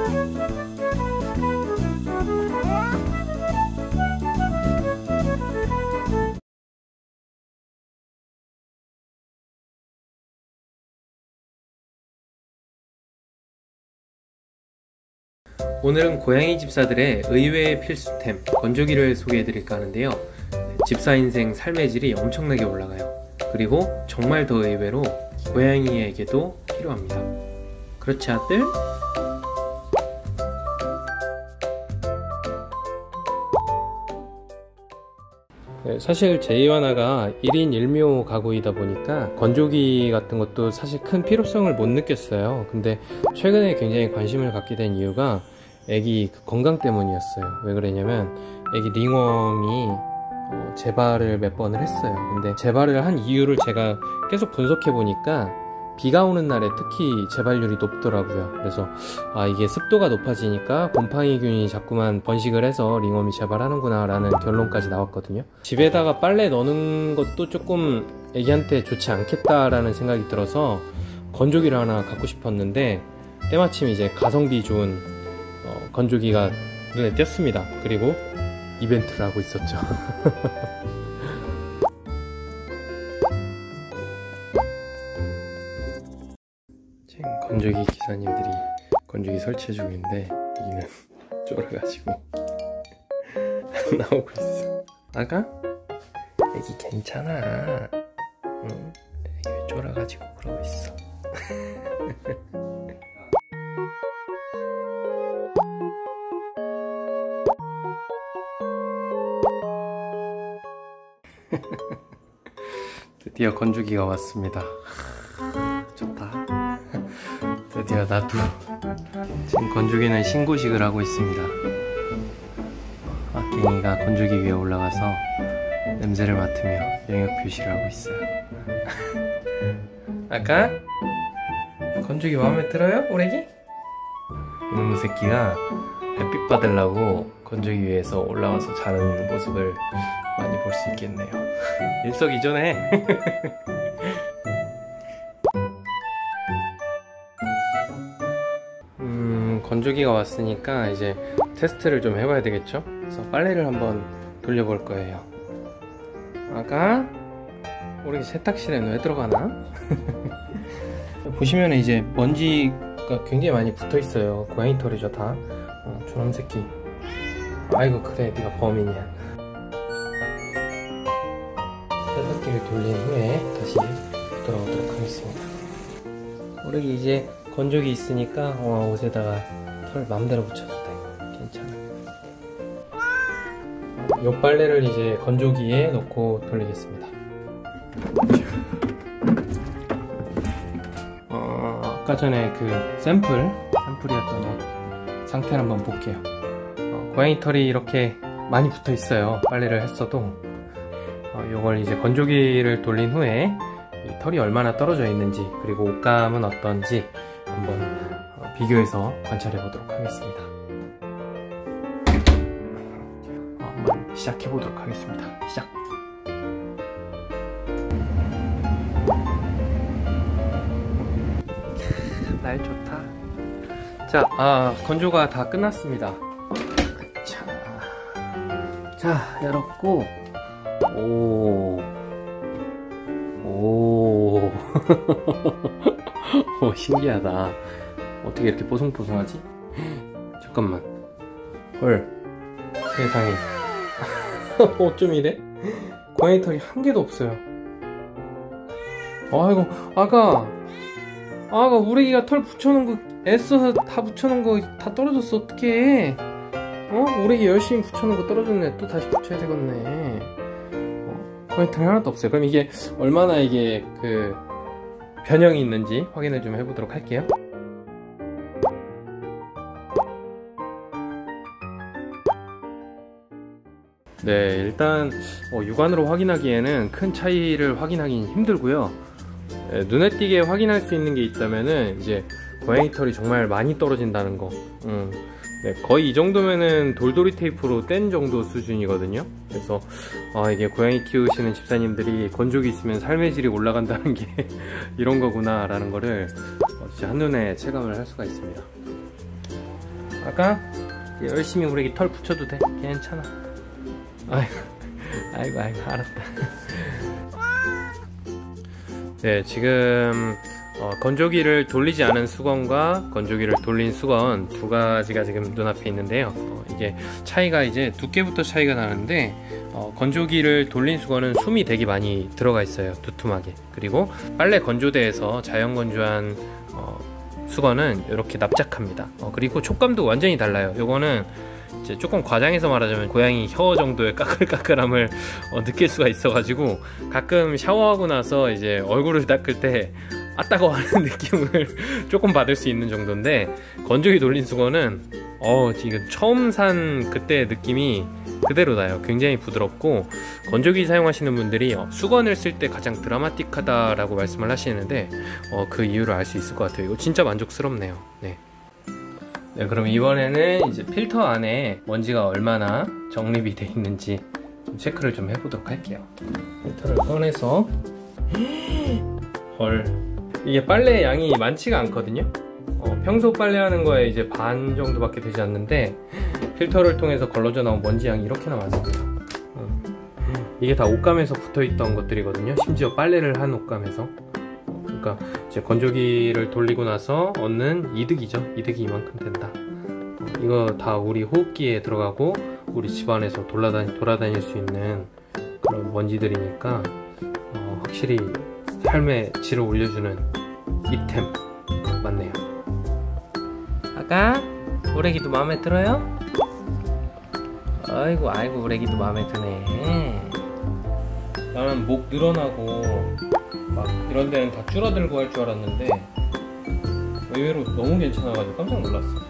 오늘은 고양이 집사들의 의외의 필수템 건조기를 소개해 드릴까 하는데요. 집사 인생 삶의 질이 엄청나게 올라가요. 그리고 정말 더 의외로 고양이에게도 필요합니다. 그렇지 아들? 사실 제이와나가 1인 1묘 가구이다 보니까 건조기 같은 것도 사실 큰 필요성을 못 느꼈어요. 근데 최근에 굉장히 관심을 갖게 된 이유가 애기 건강 때문이었어요. 왜 그러냐면 애기 링웜이 재발을 몇 번을 했어요. 근데 재발을 한 이유를 제가 계속 분석해 보니까 비가 오는 날에 특히 재발률이 높더라고요. 그래서 이게 습도가 높아지니까 곰팡이균이 자꾸만 번식을 해서 링웜이 재발하는구나 라는 결론까지 나왔거든요. 집에다가 빨래 넣는 것도 조금 애기한테 좋지 않겠다라는 생각이 들어서 건조기를 하나 갖고 싶었는데 때마침 이제 가성비 좋은 건조기가 눈에 띄었습니다. 그리고 이벤트를 하고 있었죠. 지금 건조기 기사님들이 건조기 설치 중인데 여기는 쫄아가지고 안 나오고 있어. 아가? 애기 괜찮아. 응? 애기 왜 쫄아가지고 그러고 있어. 드디어 건조기가 왔습니다. 좋다. 드디어 나도 지금 건조기는 신고식을 하고 있습니다. 아깽이가 건조기 위에 올라가서 냄새를 맡으며 영역 표시를 하고 있어요. 아까? 건조기 마음에 들어요? 오래기? 이놈의 새끼가 햇빛 받으려고 건조기 위에서 올라와서 자는 모습을 많이 볼 수 있겠네요. 일석이조네. 건조기가 왔으니까 이제 테스트를 좀 해봐야 되겠죠? 그래서 빨래를 한번 돌려볼 거예요. 아가? 우리 세탁실에는 왜 들어가나? 보시면 이제 먼지가 굉장히 많이 붙어 있어요. 고양이 털이죠 다. 저놈 새끼. 아이고 그래 네가 범인이야. 세탁기를 돌린 후에 다시 돌아오도록 하겠습니다. 우리 이제 건조기 있으니까 옷에다가 털 맘대로 붙여도 돼. 괜찮아. 요 빨래를 이제 건조기에 넣고 돌리겠습니다. 아까 전에 그 샘플이었던 옷 상태를 한번 볼게요. 고양이 털이 이렇게 많이 붙어 있어요. 빨래를 했어도. 요걸 이제 건조기를 돌린 후에 이 털이 얼마나 떨어져 있는지 그리고 옷감은 어떤지 한번 비교해서 관찰해 보도록 하겠습니다. 한번 시작해 보도록 하겠습니다. 시작! 날 좋다. 자, 건조가 다 끝났습니다. 자, 열었고 오 신기하다. 어떻게 이렇게 뽀송뽀송하지? 잠깐만. 헐 세상에. 어쩜 이래? 고양이 털이 한 개도 없어요. 아이고 아가 우리 애기가 털 붙여놓은 거 애써서 다 붙여놓은 거 다 떨어졌어. 어떡해. 우리 애기 열심히 붙여놓은 거 떨어졌네. 또 다시 붙여야 되겠네. 고양이 털이 하나도 없어요. 그럼 이게 얼마나 이게 그 변형이 있는지 확인을 좀 해보도록 할게요. 네, 일단 육안으로 확인하기에는 큰 차이를 확인하기는 힘들고요. 눈에 띄게 확인할 수 있는 게 있다면은 이제 고양이 털이 정말 많이 떨어진다는 거. 네, 거의 이 정도면은 돌돌이 테이프로 뗀 정도 수준이거든요. 그래서 이게 고양이 키우시는 집사님들이 건조기 있으면 삶의 질이 올라간다는 게 이런 거구나 라는 거를 진짜 한눈에 체감을 할 수가 있습니다. 아까 열심히 우레기 털 붙여도 돼. 괜찮아. 아이고 알았다. 네, 지금 건조기를 돌리지 않은 수건과 건조기를 돌린 수건 두 가지가 지금 눈앞에 있는데요. 이게 차이가 이제 두께부터 차이가 나는데 건조기를 돌린 수건은 숨이 되게 많이 들어가 있어요. 두툼하게. 그리고 빨래 건조대에서 자연 건조한 수건은 이렇게 납작합니다. 그리고 촉감도 완전히 달라요. 요거는 이제 조금 과장해서 말하자면 고양이 혀 정도의 까끌까끌함을 느낄 수가 있어가지고 가끔 샤워하고 나서 이제 얼굴을 닦을 때 아따거 하는 느낌을 조금 받을 수 있는 정도인데, 건조기 돌린 수건은 지금 처음 산 그때의 느낌이 그대로 나요. 굉장히 부드럽고, 건조기 사용하시는 분들이 수건을 쓸 때 가장 드라마틱하다라고 말씀을 하시는데 그 이유를 알 수 있을 것 같아요. 이거 진짜 만족스럽네요. 네, 그럼 이번에는 이제 필터 안에 먼지가 얼마나 정립이 돼 있는지 좀 체크를 좀 해보도록 할게요. 필터를 꺼내서 헐, 이게 빨래 양이 많지가 않거든요. 평소 빨래하는 거에 이제 반 정도밖에 되지 않는데 필터를 통해서 걸러져 나온 먼지 양이 이렇게나 많습니다. 이게 다 옷감에서 붙어있던 것들이거든요. 심지어 빨래를 한 옷감에서. 그러니까 이제 건조기를 돌리고 나서 얻는 이득이죠. 이득이 이만큼 된다. 이거 다 우리 호흡기에 들어가고 우리 집안에서 돌아다닐 수 있는 그런 먼지들이니까 확실히 삶의 질을 올려주는 이템 맞네요. 아까 우레기도 마음에 들어요? 아이고 우레기도 마음에 드네. 나는 목 늘어나고 막 이런 데는 다 줄어들고 할 줄 알았는데 의외로 너무 괜찮아가지고 깜짝 놀랐어.